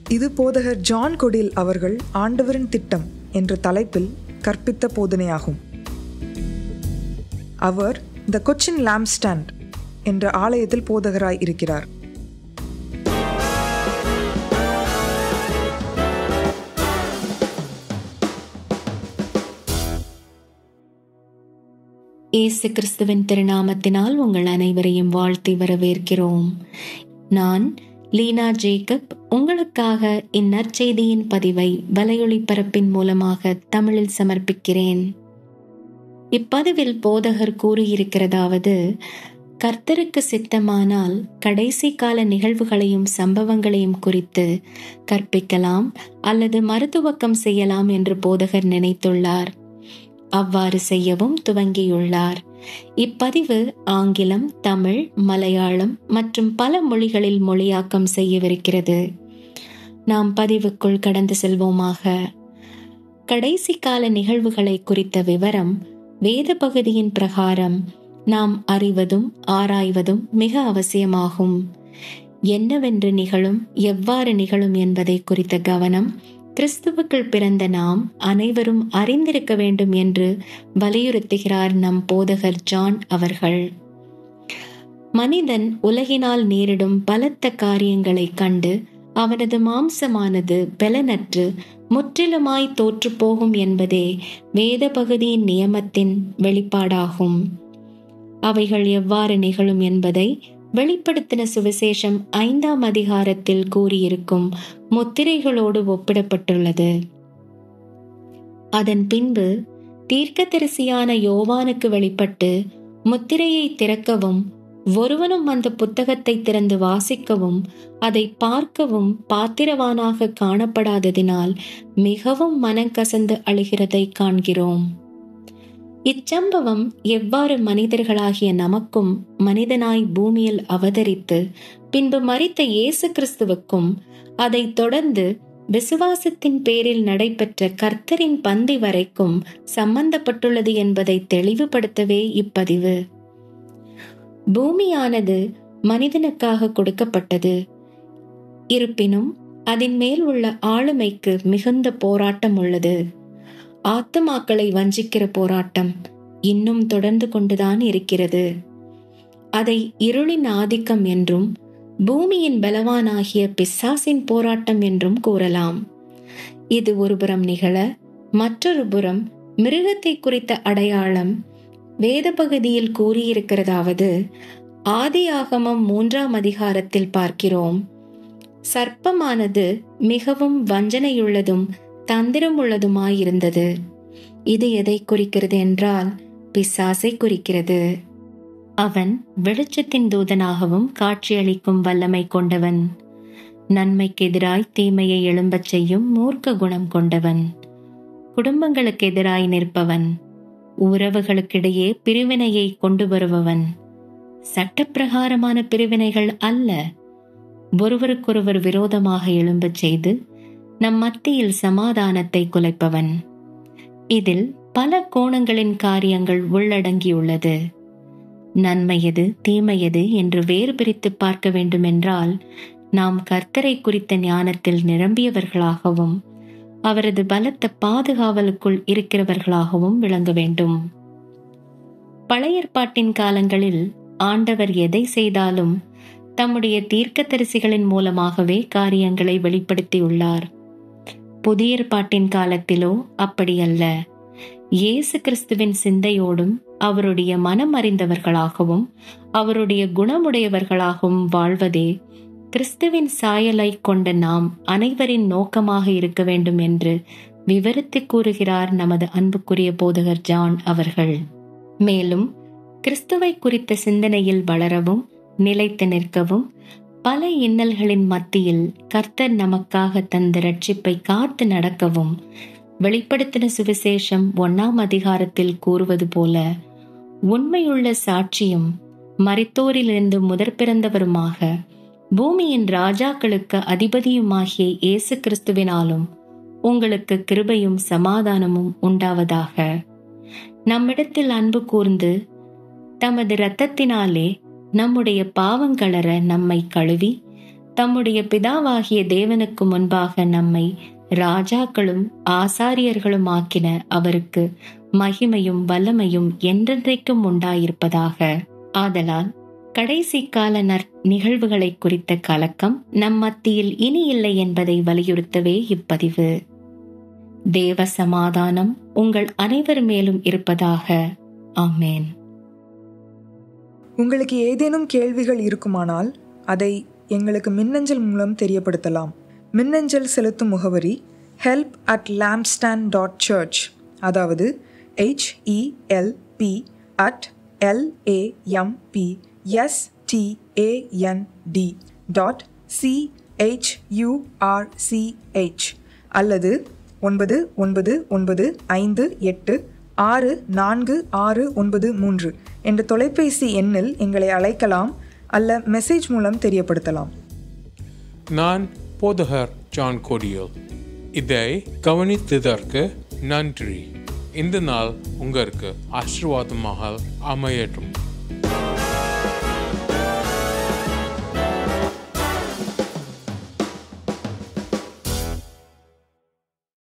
இது போதகர் ஜான் கொடில் அவர்கள் ஆண்டவரின் திட்டம் என்ற தலைப்பில் கற்பித்த போதனையாகும். அவர் த கொச்சின் லாம்ப்ஸ்டாண்ட் என்ற ஆலயத்தில் போதகராய் இருக்கிறார். இயேசு கிறிஸ்துவின் திருநாமத்தினால் உங்கள் அனைவரையும் வாழ்த்தி வரவேற்கிறோம். நான் லீனா ஜேக்கப் உங்களுக்காக இந்நற்செய்தியின் பதிவை வலையொலி பரப்பின் மூலமாக தமிழில் சமர்ப்பிக்கிறேன். இப்பதிவில் போதகர் கூறியிருக்கிறதாவது: கர்த்தருக்கு சித்தமானால் கடைசி கால நிகழ்வுகளையும் சம்பவங்களையும் குறித்து கற்பிக்கலாம் அல்லது மறுதுவக்கம் செய்யலாம் என்று போதகர் நினைத்துள்ளார். அவ்வாறு செய்யவும் துவங்கியுள்ளார். இப்பதிவு ஆங்கிலம், தமிழ், மலையாளம் மற்றும் பல மொழிகளில் மொழியாக்கம் செய்யவிருக்கிறது. நாம் பதிவுக்குள் கடந்து செல்வோமாக. கடைசி கால நிகழ்வுகளை குறித்த விவரம் வேத பகுதியின் பிரகாரம் நாம் அறிவதும் ஆராய்வதும் மிக அவசியமாகும். என்னவென்று நிகழும், எவ்வாறு நிகழும் என்பதை குறித்த கவனம் கிறிஸ்துவுக்குள் பிறந்த நாம் அனைவரும் அறிந்திருக்க வேண்டும் என்று வலியுறுத்துகிறார் நம் போதகர் ஜான் அவர்கள். மனிதன் உலகினால் நேரிடும் பலத்த காரியங்களை கண்டு அவனது மாம்சமானது பலனற்று முற்றிலுமாய் தோற்று போகும் என்பதே வேத பகுதியின் நியமத்தின் வெளிப்பாடாகும். அவைகள் எவ்வாறு நிகழும் என்பதை வெளிப்படுத்தின சுவிசேஷம் 5ஆம் அதிகாரத்தில் கூறியிருக்கும் முத்திரைகளோடு ஒப்பிடப்பட்டுள்ளது. அதன் பின்பு தீர்க்கதரிசியான யோவானுக்கு வெளிப்பட்டு முத்திரையை திறக்கவும் ஒருவனும் அந்த புத்தகத்தை திறந்து வாசிக்கவும் அதை பார்க்கவும் பாத்திரவானாக காணப்படாததினால் மிகவும் மனங்கசந்து அழுகிறதை காண்கிறோம். இச்சம்பவம் எவ்வாறு மனிதர்களாகிய நமக்கும் மனிதனாய் பூமியில் அவதரித்து பின்பு மரித்த இயேசு கிறிஸ்துவுக்கும் அதை தொடர்ந்து விசுவாசத்தின் பேரில் நடைபெற்ற கர்த்தரின் பந்தி வரைக்கும் சம்பந்தப்பட்டுள்ளது என்பதை தெளிவுபடுத்தவே இப்பதிவு. பூமியானது மனிதனுக்காக கொடுக்கப்பட்டது. இருப்பினும் அதன் மேல் உள்ள ஆளுமைக்கு மிகுந்த போராட்டம் உள்ளது. ஆத்துமாக்களை வஞ்சிக்கிற போராட்டம் இன்னும் தொடர்ந்து கொண்டுதான் இருக்கிறது. அதை இருளின் ஆதிக்கம் என்றும் பூமியின் பலவானாகிய பிசாசின் போராட்டம் என்றும் கூறலாம். இது ஒருபுறம் நிகழ, மற்றொரு புறம் மிருகத்தை குறித்த அடையாளம் வேத பகுதியில் கூறியிருக்கிறதாவது: ஆதியாகமம் 3ஆம் அதிகாரத்தில் பார்க்கிறோம். சர்ப்பமானது மிகவும் வஞ்சனையுள்ளதும் தந்திரம் உள்ளதுமாயிருந்தது. இது எதை குறிக்கிறது என்றால் பிசாசை குறிக்கிறது. அவன் வெளிச்சத்தின் தூதனாகவும் காட்சியளிக்கும் வல்லமை கொண்டவன். நன்மைக்கு எதிராய் தீமையை எழும்பச் செய்யும் மூர்க்க குணம் கொண்டவன். குடும்பங்களுக்கு எதிராய் நிற்பவன். உறவுகளுக்கிடையே பிரிவினையை கொண்டு வருபவன். சட்டப்பிரகாரமான பிரிவினைகள் அல்ல, ஒருவருக்கொருவர் விரோதமாக எழும்பச் செய்து நம் மத்தியில் சமாதானத்தை குலைப்பவன். இதில் பல கோணங்களின் காரியங்கள் உள்ளடங்கியுள்ளது. நன்மையது தீமையது என்று வேறு பிரித்து பார்க்க வேண்டுமென்றால் நாம் கர்த்தரை குறித்த ஞானத்தில் நிரம்பியவர்களாகவும் அவரது பலத்த பாதுகாவலுக்குள் இருக்கிறவர்களாகவும் விளங்க வேண்டும். பழைய ஏற்பாட்டின் காலங்களில் ஆண்டவர் எதை செய்தாலும் தம்முடைய தீர்க்கதரிசிகளின் மூலமாகவே காரியங்களை வெளிப்படுத்தியுள்ளார். புதிய ஏற்பாட்டின் காலத்திலோ அப்படியல்ல. இயேசு கிறிஸ்துவின் சிந்தையோடும் அவருடைய மனம் அறிந்தவர்களாகவும் அவருடைய குணமுடையவர்களாகவும் வாழ்வதே கிறிஸ்துவின் சாயலை கொண்ட நாம் அனைவரின் நோக்கமாக இருக்க வேண்டும் என்று விவரித்து கூறுகிறார் நமது அன்புக்குரிய போதகர் ஜான் அவர்கள். மேலும் கிறிஸ்துவை குறித்த சிந்தனையில் வளரவும் நிலைத்து நிற்கவும் பல இன்னல்களின் மத்தியில் கர்த்தர் நமக்காக தந்த ரட்சிப்பை காத்து நடக்கவும் வெளிப்படுத்தின சுவிசேஷம் 1ஆம் அதிகாரத்தில் கூறுவது போல உண்மையுள்ள சாட்சியும் மரித்தோரிலிருந்து முதற் பிறந்தவருமாக பூமியின் ராஜாக்களுக்கு அதிபதியுமாகிய இயேசு கிறிஸ்துவினாலும் உங்களுக்கு கிருபையும் சமாதானமும் உண்டாவதாக. நம்மிடத்தில் அன்பு கூர்ந்து தமது இரத்தத்தினாலே நம்முடைய பாவங்களற நம்மை கழுவி தம்முடைய பிதாவாகிய தேவனுக்கு முன்பாக நம்மை ராஜாக்களும் ஆசாரியர்களும் ஆக்கின அவருக்கு மகிமையும் வல்லமையும் என்றென்றைக்கும் உண்டாயிருப்பதாக. ஆதலால் கடைசி கால நிகழ்வுகளை குறித்த கலக்கம் நம் மத்தியில் இனி இல்லை என்பதை வலியுறுத்தவே இப்பதிவு. தேவ சமாதானம் உங்கள் அனைவர் மேலும் இருப்பதாக. ஆமேன். உங்களுக்கு ஏதேனும் கேள்விகள் இருக்குமானால் அதை எங்களுக்கு மின்னஞ்சல் மூலம் தெரியப்படுத்தலாம். மின்னஞ்சல் செலுத்தும் முகவரி help@lampstand.church, அதாவது HELP@lampstand.church அல்லது 9995864693 என்ற தொலைபேசி எண்ணில் எங்களை அழைக்கலாம் அல்ல மெசேஜ் மூலம் தெரியப்படுத்தலாம். நான் போதகர் ஜான் கோடியல். இதை கவனித்ததற்கு நன்றி. இந்த நாள் உங்களுக்கு ஆசீர்வாதமாக அமையட்டும்.